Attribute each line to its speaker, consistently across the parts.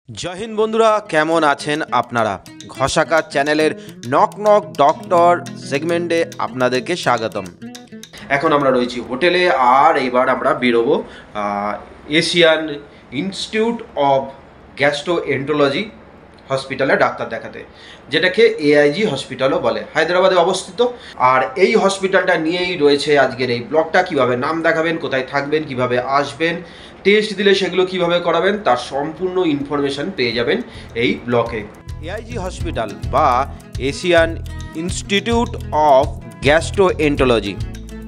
Speaker 1: জয় হিন্দ বন্ধুরা, কেমন আছেন আপনারা? ঘষাকার চ্যানেলের নক নক ডক্টর সেগমেন্টে আপনাদেরকে স্বাগতম। এখন আমরা রয়েছি হোটেলে, আর এইবার আমরা বেরোবো এশিয়ান ইনস্টিটিউট অফ গ্যাস্ট্রোএন্টারোলজি হসপিটালে ডাক্তার দেখাতে, যেটাকে এআইজি হসপিটালও বলে, হায়দ্রাবাদে অবস্থিত। আর এই হসপিটালটা নিয়েই রয়েছে আজকের এই ব্লগটা। কিভাবে নাম দেখাবেন, কোথায় থাকবেন, কিভাবে আসবেন, টেস্ট দিলে সেগুলো কিভাবে করাবেন, তার সম্পূর্ণ ইনফরমেশন পেয়ে যাবেন এই ব্লকে। এআইজি হসপিটাল বা এশিয়ান ইনস্টিটিউট অফ গ্যাস্ট্রোএন্টারোলজি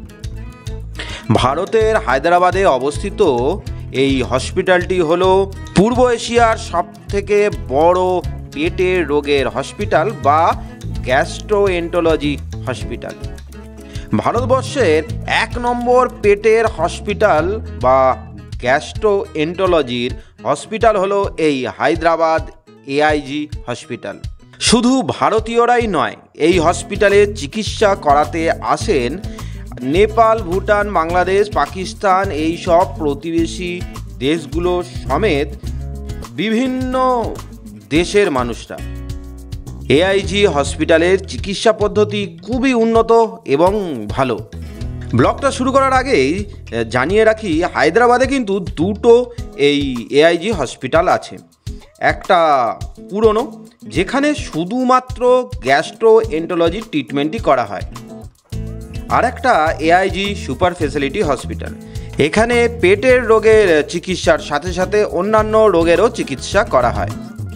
Speaker 1: ভারতের হায়দ্রাবাদে অবস্থিত। এই হসপিটালটি হলো পূর্ব এশিয়ার সবথেকে বড় পেটের রোগের হসপিটাল বা গ্যাস্ট্রোএন্টারোলজি হসপিটাল। ভারতবর্ষের ১ নম্বর পেটের হসপিটাল বা গ্যাস্ট্রোএন্টারোলজির হসপিটাল হলো এই হায়দ্রাবাদ এআইজি হসপিটাল। শুধু ভারতীয়রাই নয়, এই হসপিটালে চিকিৎসা করাতে আসেন নেপাল, ভুটান, বাংলাদেশ, পাকিস্তান এই সব প্রতিবেশী দেশগুলো সমেত বিভিন্ন দেশের মানুষরা। এআইজি হসপিটালের চিকিৎসা পদ্ধতি খুবই উন্নত এবং ভালো। ব্লগটা শুরু করার আগেই জানিয়ে রাখি, হায়দ্রাবাদে কিন্তু দুটো এই এআইজি হসপিটাল আছে। একটা পুরনো, যেখানে শুধুমাত্র গ্যাস্ট্রোএন্টারোলজি ট্রিটমেন্টই করা হয়, আর একটা এআইজি সুপার ফেসিলিটি হসপিটাল। এখানে পেটের রোগের চিকিৎসার সাথে সাথে অন্যান্য রোগেরও চিকিৎসা করা হয়।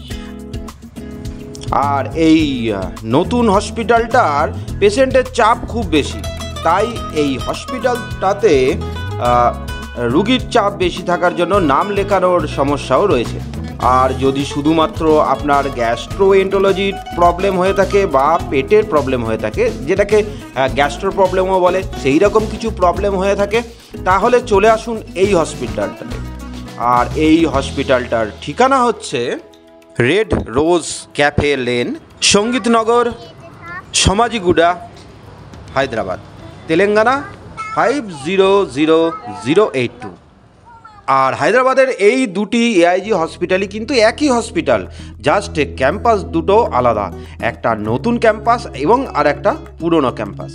Speaker 1: আর এই নতুন হসপিটালটার পেশেন্টের চাপ খুব বেশি, তাই এই হসপিটালটাতে রুগীর চাপ বেশি থাকার জন্য নাম লেখানোর সমস্যাও রয়েছে। আর যদি শুধুমাত্র আপনার গ্যাস্ট্রোএন্টারোলজির প্রবলেম হয়ে থাকে বা পেটের প্রবলেম হয়ে থাকে, যেটাকে গ্যাস্ট্রো প্রবলেমও বলে, সেই রকম কিছু প্রবলেম হয়ে থাকে, তাহলে চলে আসুন এই হসপিটালটাতে। আর এই হসপিটালটার ঠিকানা হচ্ছে red rose cafe lane, Sangeetnagar, Somajiguda, Hyderabad, Telangana 500082। আর হায়দ্রাবাদের এই দুটি এআইজি হসপিটালই কিন্তু একই হসপিটাল, জাস্ট ক্যাম্পাস দুটো আলাদা, একটা নতুন ক্যাম্পাস এবং আর একটা পুরনো ক্যাম্পাস।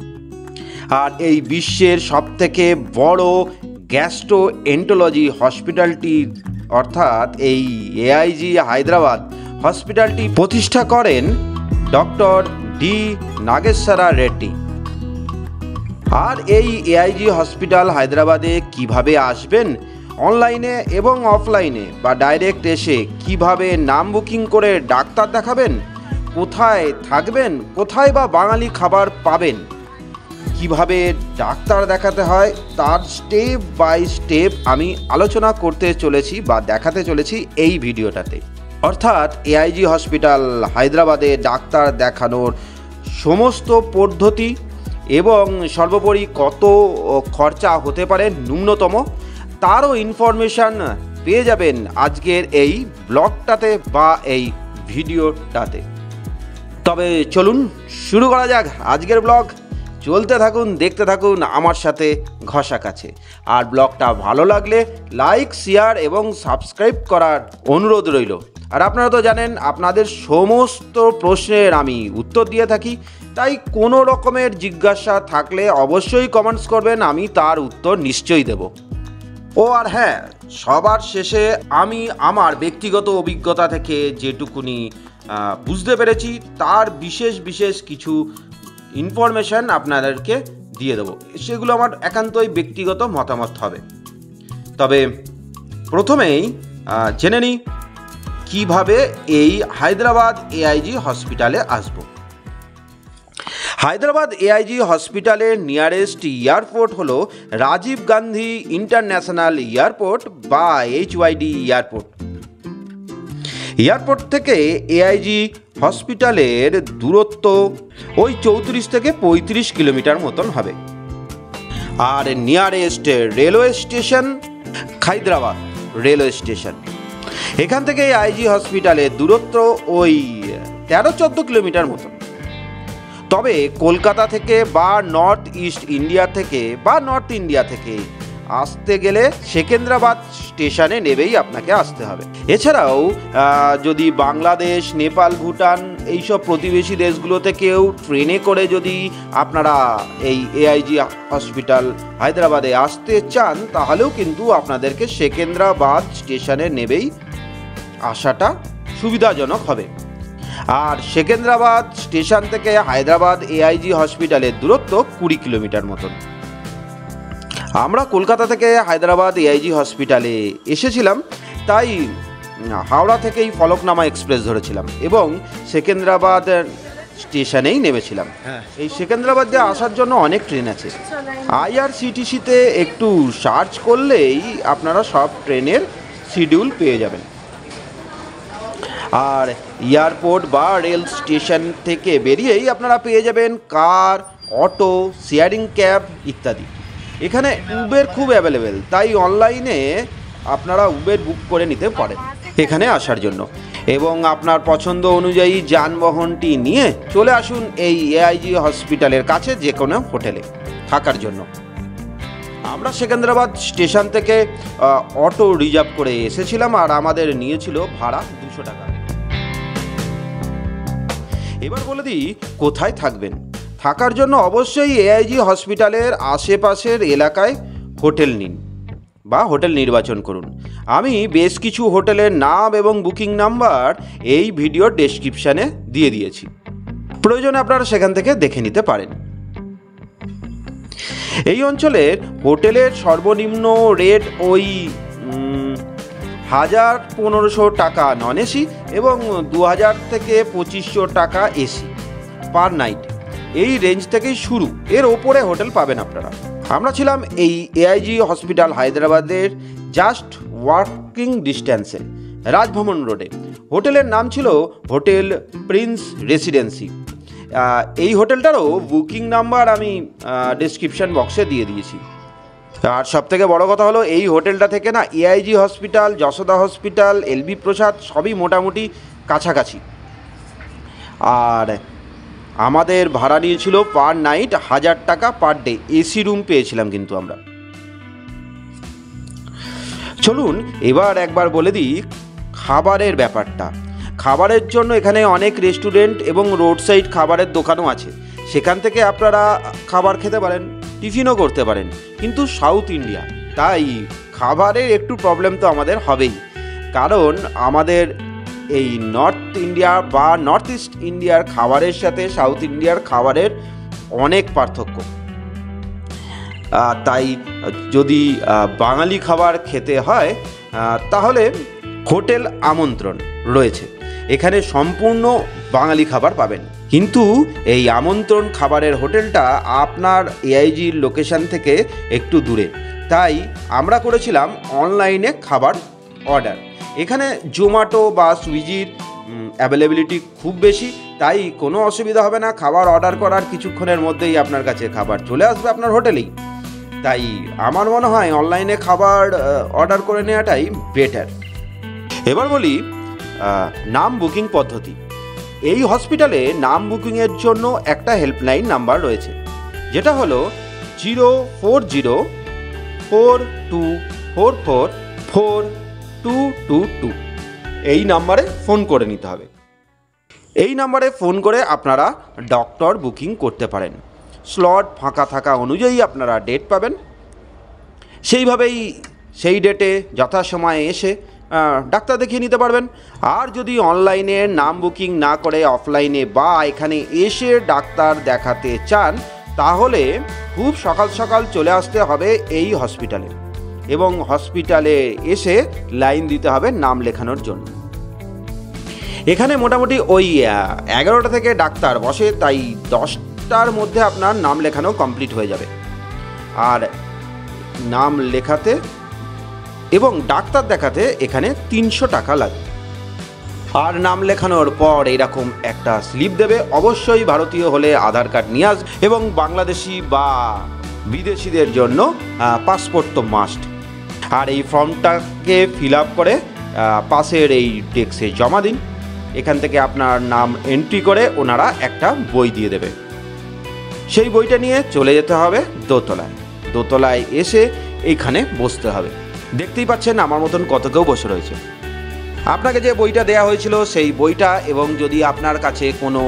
Speaker 1: আর এই বিশ্বের সবথেকে বড় গ্যাস্ট্রোএন্টারোলজি হসপিটালটি অর্থাৎ এই এআইজি হায়দ্রাবাদ হসপিটালটি প্রতিষ্ঠা করেন ডক্টর ডি নাগেশ্বরা রেড্ডি। আর এই এআইজি হসপিটাল হায়দ্রাবাদে কিভাবে আসবেন, অনলাইনে এবং অফলাইনে বা ডাইরেক্ট এসে কিভাবে নাম বুকিং করে ডাক্তার দেখাবেন, কোথায় থাকবেন, কোথায় বা বাঙালি খাবার পাবেন, কিভাবে ডাক্তার দেখাতে হয়, তার স্টেপ বাই স্টেপ আমি আলোচনা করতে চলেছি বা দেখাতে চলেছি এই ভিডিওটাতে। অর্থাৎ এআইজি হসপিটাল হায়দ্রাবাদে ডাক্তার দেখানোর সমস্ত পদ্ধতি এবং সর্বোপরি কত খরচা হতে পারে ন্যূনতম, তারও ইনফরমেশান পেয়ে যাবেন আজকের এই ব্লগটাতে বা এই ভিডিওটাতে। তবে চলুন শুরু করা যাক আজকের ব্লগ। চলতে থাকুন, দেখতে থাকুন আমার সাথে ঘষা কাছে। আর ব্লগটা ভালো লাগলে লাইক, শেয়ার এবং সাবস্ক্রাইব করার অনুরোধ রইল। আর আপনারা তো জানেন, আপনাদের সমস্ত প্রশ্নের আমি উত্তর দিয়ে থাকি, তাই কোনো রকমের জিজ্ঞাসা থাকলে অবশ্যই কমেন্টস করবেন, আমি তার উত্তর নিশ্চয়ই দেব। ও আর হ্যাঁ, সবার শেষে আমি আমার ব্যক্তিগত অভিজ্ঞতা থেকে যেটুকুনি বুঝতে পেরেছি তার বিশেষ কিছু ইনফরমেশান আপনাদেরকে দিয়ে দেবো। সেগুলো আমার একান্তই ব্যক্তিগত মতামত হবে। তবে প্রথমেই জেনে নিই কীভাবে এই হায়দ্রাবাদ এআইজি হসপিটালে আসব। হায়দ্রাবাদ এআইজি হসপিটালের নিয়ারেস্ট এয়ারপোর্ট হলো রাজীব গান্ধী ইন্টারন্যাশনাল এয়ারপোর্ট বা HYD এয়ারপোর্ট। এয়ারপোর্ট থেকে এআইজি হসপিটালের দূরত্ব ওই 34 থেকে 35 কিলোমিটার মতন হবে। আর nearest railway station Hyderabad railway station. এখান থেকে এআইজি হসপিটালের দূরত্ব ওই 13-14 কিলোমিটার মতন। তবে কলকাতা থেকে বা নর্থ ইস্ট ইন্ডিয়া থেকে বা নর্থ ইন্ডিয়া থেকে আসতে গেলে সেকেন্দ্রাবাদ স্টেশনে নেবেই আপনাকে আসতে হবে। এছাড়াও যদি বাংলাদেশ, নেপাল, ভুটান এইসব প্রতিবেশী দেশগুলোতে কেউ ট্রেনে করে যদি আপনারা এই এআইজি হসপিটাল হায়দ্রাবাদে আসতে চান, তাহলেও কিন্তু আপনাদেরকে সেকেন্দ্রাবাদ স্টেশনে নেবেই আসাটা সুবিধাজনক হবে। আর সেকেন্দ্রাবাদ স্টেশন থেকে হায়দ্রাবাদ এআইজি হসপিটালের দূরত্ব 20 কিলোমিটার মতন। আমরা কলকাতা থেকে হায়দ্রাবাদ এআইজি হসপিটালে এসেছিলাম, তাই হাওড়া থেকেই ফলকনামা এক্সপ্রেস ধরেছিলাম এবং সেকেন্দ্রাবাদ স্টেশনেই নেমেছিলাম। এই সেকেন্দ্রাবাদ দিয়ে আসার জন্য অনেক ট্রেন আছে। আইআরসিটিসিতে একটু সার্চ করলেই আপনারা সব ট্রেনের শিডিউল পেয়ে যাবেন। আর এয়ারপোর্ট বা রেল স্টেশন থেকে বেরিয়েই আপনারা পেয়ে যাবেন কার, অটো, শেয়ারিং ক্যাব ইত্যাদি। এখানে উবের খুব অ্যাভেলেবেল, তাই অনলাইনে আপনারা উবের বুক করে নিতে পারেন এখানে আসার জন্য। এবং আপনার পছন্দ অনুযায়ী যানবাহনটি নিয়ে চলে আসুন এই এআইজি হসপিটালের কাছে যে কোনো হোটেলে থাকার জন্য। আমরা সেকেন্দ্রাবাদ স্টেশন থেকে অটো রিজার্ভ করে এসেছিলাম, আর আমাদের নিয়েছিল ভাড়া 200 টাকা। এবার বলে দিই কোথায় থাকবেন। থাকার জন্য অবশ্যই এআইজি হসপিটালের আশেপাশের এলাকায় হোটেল নিন বা হোটেল নির্বাচন করুন। আমি বেশ কিছু হোটেলের নাম এবং বুকিং নাম্বার এই ভিডিওর ডেসক্রিপশানে দিয়ে দিয়েছি, প্রয়োজনে আপনারা সেখান থেকে দেখে নিতে পারেন। এই অঞ্চলের হোটেলের সর্বনিম্ন রেট ওই 1000-1500 টাকা নন এসি এবং 2000 থেকে 2500 টাকা এসি পার নাইট। এই রেঞ্জ থেকেই শুরু, এর ওপরে হোটেল পাবেন আপনারা। আমরা ছিলাম এই এআইজি হসপিটাল হায়দ্রাবাদের জাস্ট ওয়াকিং ডিস্ট্যান্সে, রাজভবন রোডে। হোটেলের নাম ছিল হোটেল প্রিন্স রেসিডেন্সি। এই হোটেলটারও বুকিং নাম্বার আমি ডেসক্রিপশন বক্সে দিয়ে দিয়েছি। আর সবথেকে বড় কথা হলো এই হোটেলটা থেকে না AIG hospital, Yashoda hospital, LB Prasad সবই মোটামুটি কাছাকাছি। আর আমাদের ভাড়া নিয়েছিল পার নাইট 1000 টাকা পার ডে। এসি রুম পেয়েছিলাম কিন্তু আমরা। চলুন এবার একবার বলে দিই খাবারের ব্যাপারটা। খাবারের জন্য এখানে অনেক রেস্টুরেন্ট এবং রোড সাইড খাবারের দোকানও আছে, সেখান থেকে আপনারা খাবার খেতে পারেন, টিফিনও করতে পারেন। কিন্তু সাউথ ইন্ডিয়া, তাই খাবারের একটু প্রবলেম তো আমাদের হবেই, কারণ আমাদের এই নর্থ ইন্ডিয়া বা নর্থ ইস্ট ইন্ডিয়ার খাবারের সাথে সাউথ ইন্ডিয়ার খাবারের অনেক পার্থক্য। তাই যদি বাঙালি খাবার খেতে হয় তাহলে হোটেল আমন্ত্রণ রয়েছে, এখানে সম্পূর্ণ বাঙালি খাবার পাবেন। কিন্তু এই আমন্ত্রণ খাবারের হোটেলটা আপনার এআইজির লোকেশন থেকে একটু দূরে, তাই আমরা করেছিলাম অনলাইনে খাবার অর্ডার। এখানে জোম্যাটো বা সুইগির অ্যাভেলেবিলিটি খুব বেশি, তাই কোনো অসুবিধা হবে না। খাবার অর্ডার করার কিছুক্ষণের মধ্যেই আপনার কাছে খাবার চলে আসবে আপনার হোটেলেই। তাই আমার মনে হয় অনলাইনে খাবার অর্ডার করে নেওয়াটাই বেটার। এবার বলি নাম বুকিং পদ্ধতি। এই হসপিটালে নাম বুকিংয়ের জন্য একটা হেল্পলাইন নাম্বার রয়েছে, যেটা হলো 04042444222। এই নাম্বারে ফোন করে নিতে হবে। এই নাম্বারে ফোন করে আপনারা ডক্টর বুকিং করতে পারেন। স্লট ফাঁকা থাকা অনুযায়ী আপনারা ডেট পাবেন, সেইভাবেই সেই ডেটে যথাসময়ে এসে ডাক্তার দেখিয়ে নিতে পারবেন। আর যদি অনলাইনে নাম বুকিং না করে অফলাইনে বা এখানে এসে ডাক্তার দেখাতে চান, তাহলে খুব সকাল সকাল চলে আসতে হবে এই হসপিটালে এবং হসপিটালে এসে লাইন দিতে হবে নাম লেখানোর জন্য। এখানে মোটামুটি ওই 11টা থেকে ডাক্তার বসে, তাই 10টার মধ্যে আপনার নাম লেখানো কমপ্লিট হয়ে যাবে। আর নাম লেখাতে এবং ডাক্তার দেখাতে এখানে 300 টাকা লাগে। আর নাম লেখানোর পর এরকম একটা স্লিপ দেবে, অবশ্যই ভারতীয় হলে আধার কার্ড নিয়ে আসবে এবং বাংলাদেশি বা বিদেশিদের জন্য পাসপোর্ট তো মাস্ট। আর এই ফর্মটাকে ফিল আপ করে পাশের এই ডেস্কে জমা দিন। এখান থেকে আপনার নাম এন্ট্রি করে ওনারা একটা বই দিয়ে দেবে। সেই বইটা নিয়ে চলে যেতে হবে দোতলায়। দোতলায় এসে এইখানে বসতে হবে। দেখতেই পাচ্ছেন আমার মতন কত কেউ বসে রয়েছে। আপনাকে যে বইটা দেওয়া হয়েছিল সেই বইটা, এবং যদি আপনার কাছে কোনো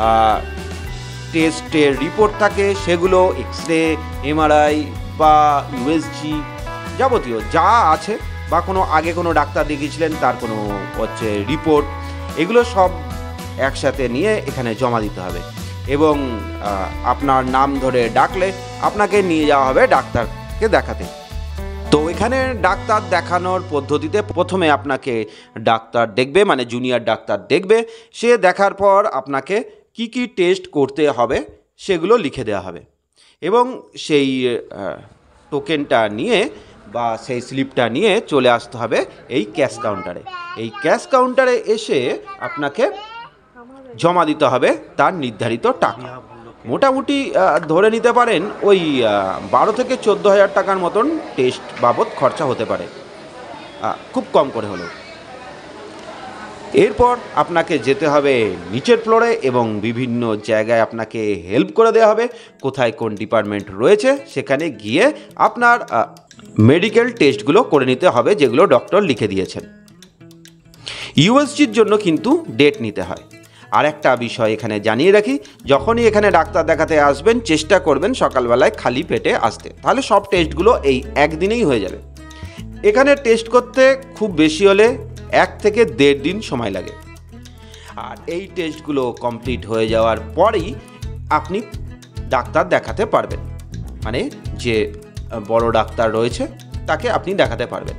Speaker 1: টেস্টের রিপোর্ট থাকে সেগুলো, এক্সরে, এমআরআই বা ইউএসজি যাবতীয় যা আছে, বা কোনো আগে কোনো ডাক্তার দেখিয়েছিলেন তার কোনো রিপোর্ট, এগুলো সব একসাথে নিয়ে এখানে জমা দিতে হবে। এবং আপনার নাম ধরে ডাকলে আপনাকে নিয়ে যাওয়া হবে ডাক্তারকে দেখাতে। তো এখানে ডাক্তার দেখানোর পদ্ধতিতে প্রথমে আপনাকে ডাক্তার দেখবে, মানে জুনিয়র ডাক্তার দেখবে। সে দেখার পর আপনাকে কি কি টেস্ট করতে হবে সেগুলো লিখে দেওয়া হবে, এবং সেই টোকেনটা নিয়ে বা সেই স্লিপটা নিয়ে চলে আসতে হবে এই ক্যাশ কাউন্টারে। এই ক্যাশ কাউন্টারে এসে আপনাকে জমা দিতে হবে তার নির্ধারিত টাকা। মোটামুটি ধরে নিতে পারেন ওই 12 থেকে 14,000 টাকার মতন টেস্ট বাবদ খরচা হতে পারে, খুব কম করে হলেও। এরপর আপনাকে যেতে হবে নিচের ফ্লোরে, এবং বিভিন্ন জায়গায় আপনাকে হেল্প করে দেওয়া হবে কোথায় কোন ডিপার্টমেন্ট রয়েছে। সেখানে গিয়ে আপনার মেডিকেল টেস্টগুলো করে নিতে হবে যেগুলো ডক্টর লিখে দিয়েছেন। ইউএসজির জন্য কিন্তু ডেট নিতে হয়। আর একটা বিষয় এখানে জানিয়ে রাখি, যখনই এখানে ডাক্তার দেখাতে আসবেন চেষ্টা করবেন সকালবেলায় খালি পেটে আসতে, তাহলে সব টেস্টগুলো এই একদিনেই হয়ে যাবে। এখানে টেস্ট করতে খুব বেশি হলে 1 থেকে 1.5 দিন সময় লাগে। আর এই টেস্টগুলো কমপ্লিট হয়ে যাওয়ার পরেই আপনি ডাক্তার দেখাতে পারবেন, মানে যে বড় ডাক্তার রয়েছে তাকে আপনি দেখাতে পারবেন।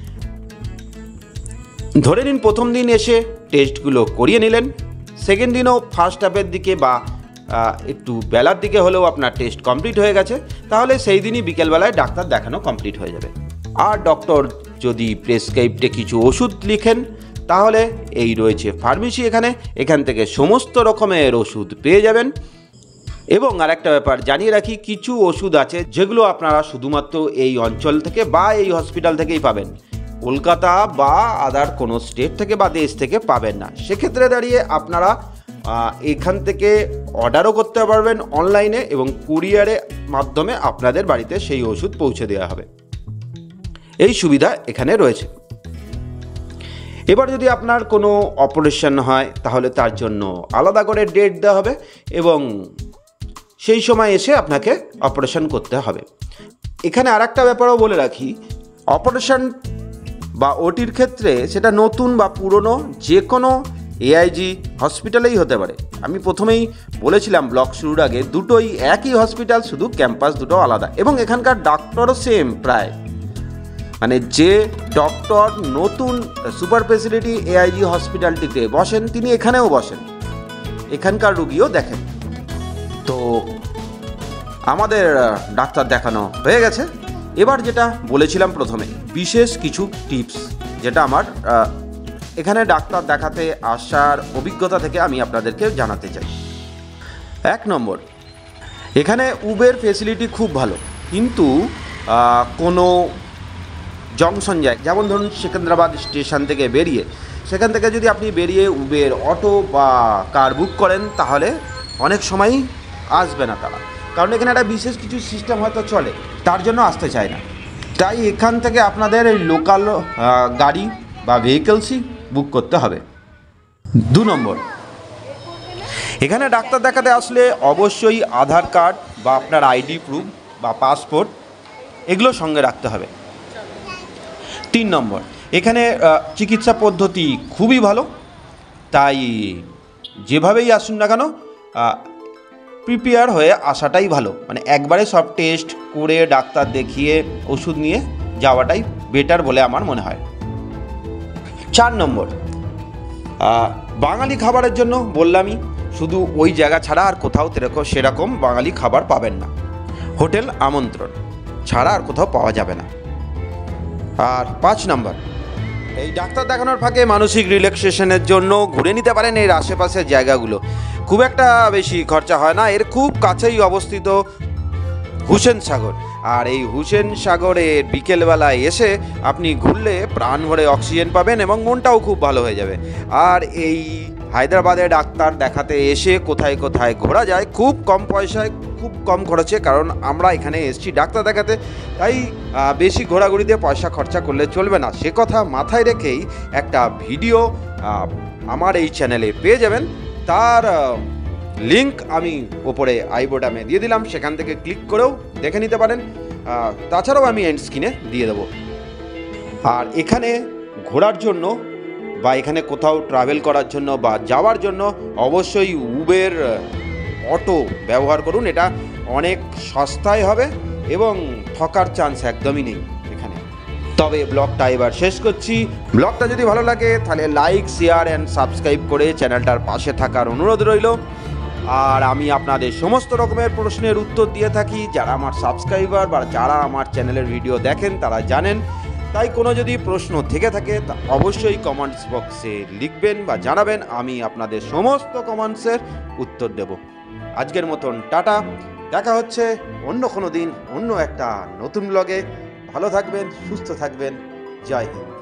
Speaker 1: ধরে নিন প্রথম দিন এসে টেস্টগুলো করিয়ে নিলেন, সেকেন্ড দিনও ফার্স্ট হাফের দিকে বা একটু বেলার দিকে হলেও আপনার টেস্ট কমপ্লিট হয়ে গেছে, তাহলে সেই দিনই বিকেলবেলায় ডাক্তার দেখানো কমপ্লিট হয়ে যাবে। আর ডক্টর যদি প্রেসক্রাইবডে কিছু ওষুধ লিখেন তাহলে এই রয়েছে ফার্মেসি, এখান থেকে সমস্ত রকমের ওষুধ পেয়ে যাবেন। এবং আরেকটা ব্যাপার জানিয়ে রাখি, কিছু ওষুধ আছে যেগুলো আপনারা শুধুমাত্র এই অঞ্চল থেকে বা এই হসপিটাল থেকেই পাবেন, কলকাতা বা আদার কোনো স্টেট থেকে বা দেশ থেকে পাবেন না। সেক্ষেত্রে দাঁড়িয়ে আপনারা এখান থেকে অর্ডারও করতে পারবেন অনলাইনে, এবং কুরিয়ারের মাধ্যমে আপনাদের বাড়িতে সেই ওষুধ পৌঁছে দেওয়া হবে। এই সুবিধা এখানে রয়েছে। এবার যদি আপনার কোনো অপারেশন হয় তাহলে তার জন্য আলাদা করে ডেট দেওয়া হবে, এবং সেই সময় এসে আপনাকে অপারেশন করতে হবে। এখানে আরেকটা ব্যাপারও বলে রাখি, অপারেশন বা ওটির ক্ষেত্রে সেটা নতুন বা পুরনো যে কোনো এআইজি হসপিটালেই হতে পারে। আমি প্রথমেই বলেছিলাম ব্লগ শুরুর আগে, দুটোই একই হসপিটাল, শুধু ক্যাম্পাস দুটো আলাদা, এবং এখানকার ডক্টরও সেম প্রায়। মানে যে ডক্টর নতুন সুপার ফেসিলিটি এআইজি হসপিটালটিতে বসেন তিনি এখানেও বসেন, এখানকার রুগীও দেখেন। তো আমাদের ডাক্তার দেখানো হয়ে গেছে। এবার যেটা বলেছিলাম প্রথমে, বিশেষ কিছু টিপস যেটা আমার এখানে ডাক্তার দেখাতে আসার অভিজ্ঞতা থেকে আমি আপনাদেরকে জানাতে চাই। 1 নম্বর, এখানে উবের ফেসিলিটি খুব ভালো, কিন্তু কোনো জংশন যায়, যেমন ধরুন সেকেন্দ্রাবাদ স্টেশন থেকে বেরিয়ে, সেখান থেকে যদি আপনি বেরিয়ে উবের অটো বা কার বুক করেন তাহলে অনেক সময়ই আসবে না তারা, কারণ এখানে একটা বিশেষ কিছু সিস্টেম হয়তো চলে, তার জন্য আসতে চায় না। তাই এখান থেকে আপনাদের এই লোকাল গাড়ি বা ভেহিকেলসই বুক করতে হবে। 2 নম্বর, এখানে ডাক্তার দেখাতে আসলে অবশ্যই আধার কার্ড বা আপনার আইডি প্রুফ বা পাসপোর্ট এগুলো সঙ্গে রাখতে হবে। 3 নম্বর, এখানে চিকিৎসা পদ্ধতি খুবই ভালো, তাই যেভাবেই আসুন না কেন প্রিপেয়ার হয়ে আসাটাই ভালো। মানে একবারে সব টেস্ট করে ডাক্তার দেখিয়ে ওষুধ নিয়ে যাওয়াটাই বেটার বলে আমার মনে হয়। 4 নম্বর, বাঙালি খাবারের জন্য বললামই, শুধু ওই জায়গা ছাড়া আর কোথাও সেরকম বাঙালি খাবার পাবেন না। হোটেল আমন্ত্রণ ছাড়া আর কোথাও পাওয়া যাবে না। আর 5 নম্বর, এই ডাক্তার দেখানোর ফাঁকে মানসিক রিল্যাক্সেশনের জন্য ঘুরে নিতে পারেন এর আশেপাশের জায়গাগুলো। খুব একটা বেশি খরচা হয় না, এর খুব কাছেই অবস্থিত হুসেন সাগর। আর এই হুসেন সাগরের বিকেলবেলায় এসে আপনি ঘুরলে প্রাণ ভরে অক্সিজেন পাবেন এবং মনটাও খুব ভালো হয়ে যাবে। আর এই হায়দ্রাবাদে ডাক্তার দেখাতে এসে কোথায় কোথায় ঘোরা যায় খুব কম পয়সায়, খুব কম খরচে। কারণ আমরা এখানে এসেছি ডাক্তার দেখাতে, তাই বেশি ঘোরাঘুরিতে পয়সা খরচা করলে চলবে না। সে কথা মাথায় রেখেই একটা ভিডিও আমার এই চ্যানেলে পেয়ে যাবেন। তার লিঙ্ক আমি ওপরে আই বাটনে দিয়ে দিলাম, সেখান থেকে ক্লিক করেও দেখে নিতে পারেন। তাছাড়াও আমি এন্ড স্ক্রিনে দিয়ে দেবো। আর এখানে ঘোরার জন্য বা এখানে কোথাও ট্রাভেল করার জন্য বা যাওয়ার জন্য অবশ্যই উবের, অটো ব্যবহার করুন। এটা অনেক সস্তায় হবে এবং ঠকার চান্স একদমই নেই এখানে। তবে ব্লগটা এবার শেষ করছি। ব্লগটা যদি ভালো লাগে তাহলে লাইক, শেয়ার অ্যান্ড সাবস্ক্রাইব করে চ্যানেলটার পাশে থাকার অনুরোধ রইল। আর আমি আপনাদের সমস্ত রকমের প্রশ্নের উত্তর দিয়ে থাকি। যারা আমার সাবস্ক্রাইবার বা যারা আমার চ্যানেলের ভিডিও দেখেন তারা জানেন। তাই কোনো যদি প্রশ্ন থেকে থাকে তা অবশ্যই কমেন্টস বক্সে লিখবেন বা জানাবেন, আমি আপনাদের সমস্ত কমেন্টসের উত্তর দেব। আজকের মতন টাটা, দেখা হচ্ছে অন্য কোনো দিন অন্য একটা নতুন ব্লগে। ভালো থাকবেন, সুস্থ থাকবেন, জয় হিন্দ।